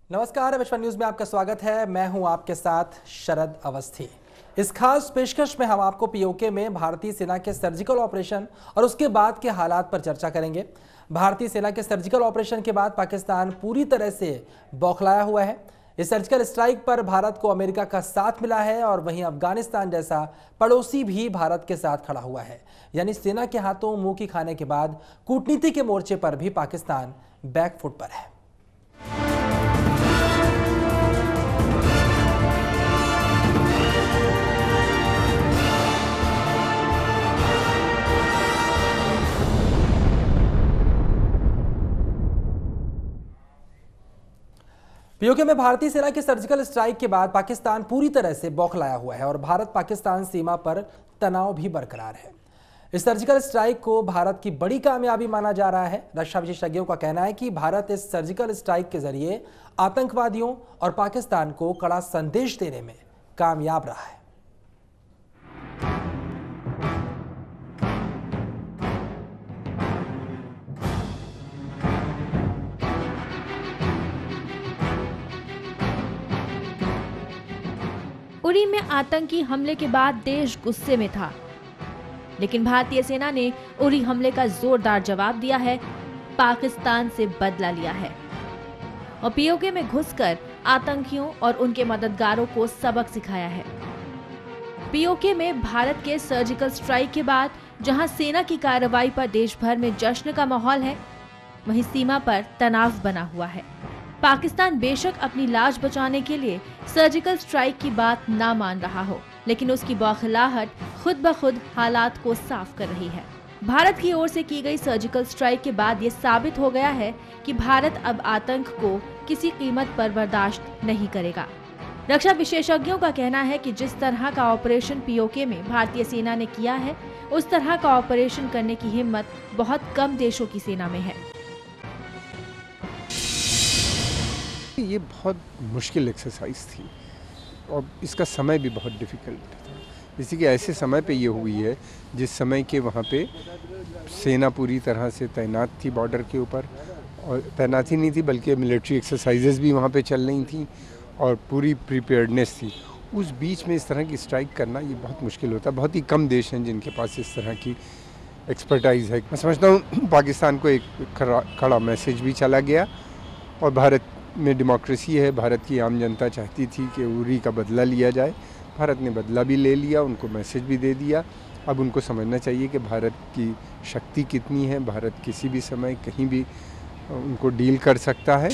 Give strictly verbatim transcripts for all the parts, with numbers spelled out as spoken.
नमस्कार, विश्व न्यूज में आपका स्वागत है। मैं हूं आपके साथ शरद अवस्थी। इस खास पेशकश में हम आपको पीओके में भारतीय सेना के सर्जिकल ऑपरेशन और उसके बाद के हालात पर चर्चा करेंगे। भारतीय सेना के सर्जिकल ऑपरेशन के बाद पाकिस्तान पूरी तरह से बौखलाया हुआ है। इस सर्जिकल स्ट्राइक पर भारत को अमेरिका का साथ मिला है और वहीं अफगानिस्तान जैसा पड़ोसी भी भारत के साथ खड़ा हुआ है। यानी सेना के हाथों मुंह की खाने के बाद कूटनीति के मोर्चे पर भी पाकिस्तान बैकफुट पर है। पीओके में भारतीय सेना की सर्जिकल स्ट्राइक के बाद पाकिस्तान पूरी तरह से बौखलाया हुआ है और भारत पाकिस्तान सीमा पर तनाव भी बरकरार है। इस सर्जिकल स्ट्राइक को भारत की बड़ी कामयाबी माना जा रहा है। रक्षा विशेषज्ञों का कहना है कि भारत इस सर्जिकल स्ट्राइक के जरिए आतंकवादियों और पाकिस्तान को कड़ा संदेश देने में कामयाब रहा है। उरी में आतंकी हमले के बाद देश गुस्से में था, लेकिन भारतीय सेना ने उरी हमले का जोरदार जवाब दिया है, पाकिस्तान से बदला लिया है और पीओके में घुसकर आतंकियों और उनके मददगारों को सबक सिखाया है। पीओके में भारत के सर्जिकल स्ट्राइक के बाद जहां सेना की कार्रवाई पर देश भर में जश्न का माहौल है, वहीं सीमा पर तनाव बना हुआ है। पाकिस्तान बेशक अपनी लाज बचाने के लिए सर्जिकल स्ट्राइक की बात ना मान रहा हो, लेकिन उसकी बौखलाहट खुद ब खुद हालात को साफ कर रही है। भारत की ओर से की गई सर्जिकल स्ट्राइक के बाद ये साबित हो गया है कि भारत अब आतंक को किसी कीमत पर बर्दाश्त नहीं करेगा। रक्षा विशेषज्ञों का कहना है कि जिस तरह का ऑपरेशन पीओके में भारतीय सेना ने किया है, उस तरह का ऑपरेशन करने की हिम्मत बहुत कम देशों की सेना में है। ये बहुत मुश्किल एक्सरसाइज थी और इसका समय भी बहुत डिफ़िकल्ट था। इसी के ऐसे समय पे ये हुई है जिस समय के वहाँ पे सेना पूरी तरह से तैनात थी बॉर्डर के ऊपर, और तैनाती नहीं थी बल्कि मिलिट्री एक्सरसाइजेज भी वहाँ पे चल रही थी और पूरी प्रिपेयर्डनेस थी। उस बीच में इस तरह की स्ट्राइक करना ये बहुत मुश्किल होता है। बहुत ही कम देश हैं जिनके पास इस तरह की एक्सपर्टाइज है। मैं समझता हूँ पाकिस्तान को एक कड़ा मैसेज भी चला गया और भारत में डेमोक्रेसी है। भारत की आम जनता चाहती थी कि उरी का बदला लिया जाए। भारत ने बदला भी ले लिया, उनको मैसेज भी दे दिया। अब उनको समझना चाहिए कि भारत की शक्ति कितनी है। भारत किसी भी समय कहीं भी उनको डील कर सकता है।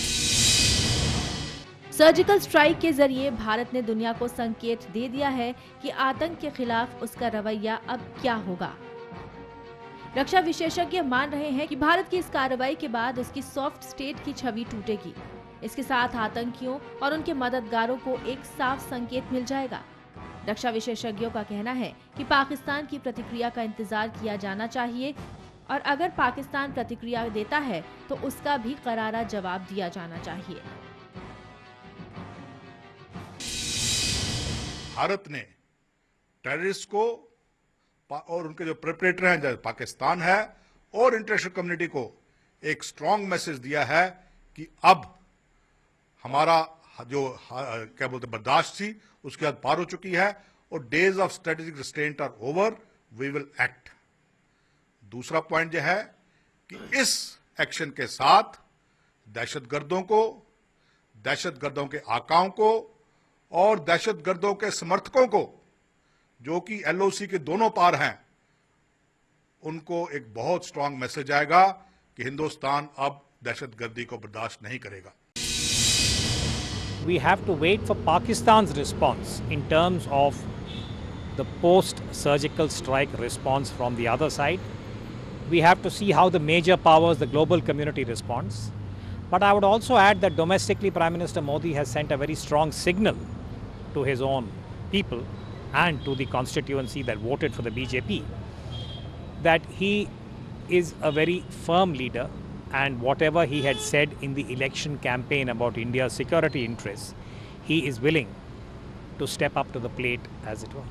सर्जिकल स्ट्राइक के जरिए भारत ने दुनिया को संकेत दे दिया है कि आतंक के खिलाफ उसका रवैया अब क्या होगा। रक्षा विशेषज्ञ मान रहे हैं कि भारत की इस कार्रवाई के बाद उसकी सॉफ्ट स्टेट की छवि टूटेगी। इसके साथ आतंकियों और उनके मददगारों को एक साफ संकेत मिल जाएगा। रक्षा विशेषज्ञों का कहना है कि पाकिस्तान की प्रतिक्रिया का इंतजार किया जाना चाहिए और अगर पाकिस्तान प्रतिक्रिया देता है तो उसका भी करारा जवाब दिया जाना चाहिए। भारत ने टेररिस्ट को और उनके जो प्रिपरेटर हैं जैसे पाकिस्तान है और इंटरनेशनल कम्युनिटी को एक स्ट्रॉन्ग मैसेज दिया है कि अब हमारा जो क्या बोलते बर्दाश्त थी उसके बाद पार हो चुकी है और days of strategic restraint are over, we will act. दूसरा पॉइंट यह है कि इस एक्शन के साथ दहशतगर्दों को, दहशतगर्दों के आकाओं को और दहशतगर्दों के समर्थकों को, जो कि एलओसी के दोनों पार हैं, उनको एक बहुत स्ट्रांग मैसेज आएगा कि हिंदुस्तान अब दहशतगर्दी को बर्दाश्त नहीं करेगा। We have to wait for Pakistan's response in terms of the post-surgical strike response from the other side. We have to see how the major powers, the global community responds. But I would also add that domestically Prime Minister Modi has sent a very strong signal to his own people and to the constituency that voted for the B J P that he is a very firm leader. And whatever he had said in the election campaign about India's security interests, he is willing to step up to the plate, as it were.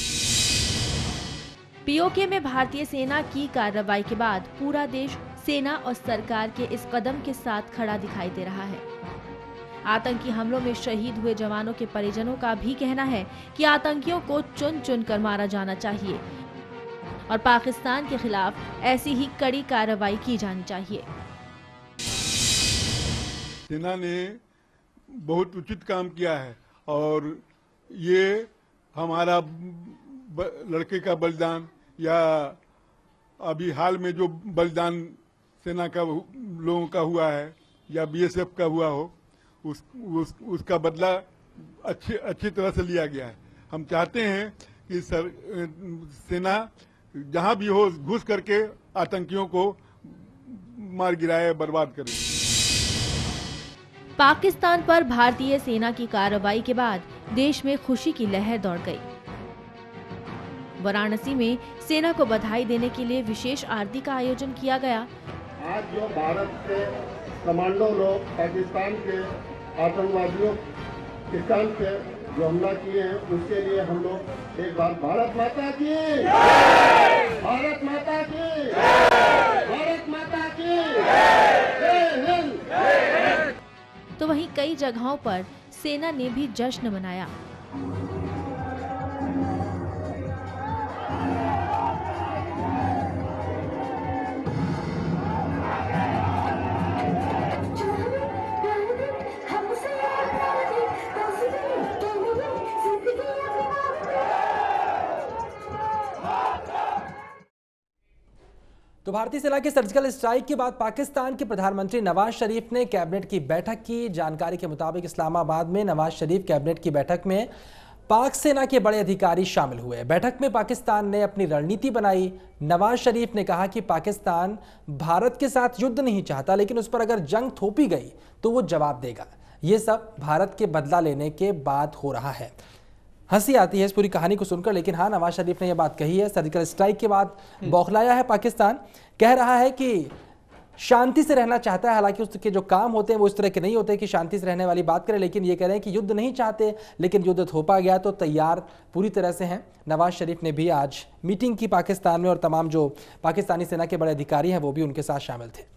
POK में भारतीय सेना की कार्रवाई के बाद पूरा देश सेना और सरकार के इस कदम के साथ खड़ा दिखाई दे रहा है। आतंकी हमलों में शहीद हुए जवानों के परिजनों का भी कहना है कि आतंकियों को चुन चुन कर मारा जाना चाहिए और पाकिस्तान के खिलाफ ऐसी ही कड़ी कार्रवाई की जानी चाहिए। सेना ने बहुत उचित काम किया है और ये हमारा लड़के का बलिदान या अभी हाल में जो बलिदान सेना का लोगों का हुआ है या बीएसएफ का हुआ हो, उस, उस उसका बदला अच्छी अच्छी तरह से लिया गया है। हम चाहते हैं कि सर सेना जहां भी हो घुस करके आतंकियों को मार गिराए, बर्बाद करे। पाकिस्तान पर भारतीय सेना की कार्रवाई के बाद देश में खुशी की लहर दौड़ गई। वाराणसी में सेना को बधाई देने के लिए विशेष आरती का आयोजन किया गया। आज जो भारत के कमांडो लोग पाकिस्तान के आतंकवादियों के कान पे जो हमला किए हैं, उसके लिए हम लोग एक बार भारत माता की, भारत माता की, भारत माता की जय हिंद। तो वहीं कई जगहों पर सेना ने भी जश्न मनाया। तो भारतीय सेना की सर्जिकल स्ट्राइक के बाद पाकिस्तान के प्रधानमंत्री नवाज शरीफ ने कैबिनेट की बैठक की। जानकारी के मुताबिक इस्लामाबाद में नवाज शरीफ कैबिनेट की बैठक में पाक सेना के बड़े अधिकारी शामिल हुए। बैठक में पाकिस्तान ने अपनी रणनीति बनाई। नवाज शरीफ ने कहा कि पाकिस्तान भारत के साथ युद्ध नहीं चाहता, लेकिन उस पर अगर जंग थोपी गई तो वो जवाब देगा। ये सब भारत के बदला लेने के बाद हो रहा है। हंसी आती है इस पूरी कहानी को सुनकर, लेकिन हाँ, नवाज शरीफ ने यह बात कही है। सर्जिकल स्ट्राइक के बाद बौखलाया है पाकिस्तान, कह रहा है कि शांति से रहना चाहता है। हालांकि उसके जो काम होते हैं वो इस तरह के नहीं होते कि शांति से रहने वाली बात करें, लेकिन ये कह रहे हैं कि युद्ध नहीं चाहते, लेकिन युद्ध थोपा गया तो तैयार पूरी तरह से हैं। नवाज शरीफ ने भी आज मीटिंग की पाकिस्तान में और तमाम जो पाकिस्तानी सेना के बड़े अधिकारी हैं वो भी उनके साथ शामिल थे।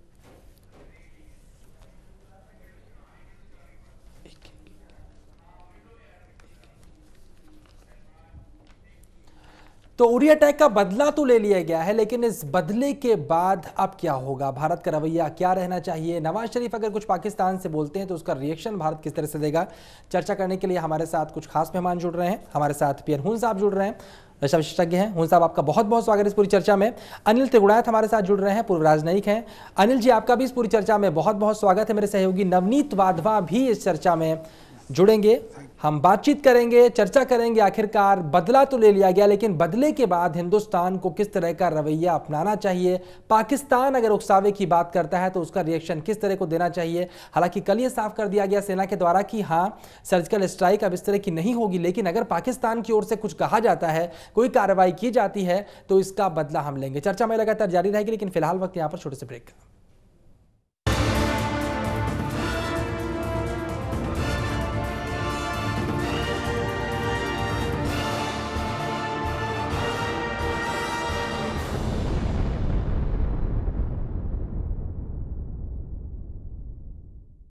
तो उरी अटैक का बदला तो ले लिया गया है, लेकिन इस बदले के बाद अब क्या होगा? भारत का रवैया क्या रहना चाहिए? नवाज शरीफ अगर कुछ पाकिस्तान से बोलते हैं तो उसका रिएक्शन भारत किस तरह से देगा? चर्चा करने के लिए हमारे साथ कुछ खास मेहमान जुड़ रहे हैं। हमारे साथ पीएन हुन साहब जुड़ रहे हैं, रक्षा विशेषज्ञ हैं। हुन साहब, आपका बहुत बहुत स्वागत है इस पूरी चर्चा में। अनिल तिगुड़ायत हमारे साथ जुड़ रहे हैं, पूर्व राजनयिक हैं। अनिल जी, आपका भी इस पूरी चर्चा में बहुत बहुत स्वागत है। मेरे सहयोगी नवनीत वाधवा भी इस चर्चा में जुड़ेंगे। हम बातचीत करेंगे, चर्चा करेंगे। आखिरकार बदला तो ले लिया गया, लेकिन बदले के बाद हिंदुस्तान को किस तरह का रवैया अपनाना चाहिए? पाकिस्तान अगर उकसावे की बात करता है तो उसका रिएक्शन किस तरह को देना चाहिए? हालांकि कल ये साफ कर दिया गया सेना के द्वारा कि हाँ, सर्जिकल स्ट्राइक अब इस तरह की नहीं होगी, लेकिन अगर पाकिस्तान की ओर से कुछ कहा जाता है, कोई कार्रवाई की जाती है, तो इसका बदला हम लेंगे। चर्चा में लगातार जारी रहेगी, लेकिन फिलहाल वक्त यहाँ पर छोटे से ब्रेक।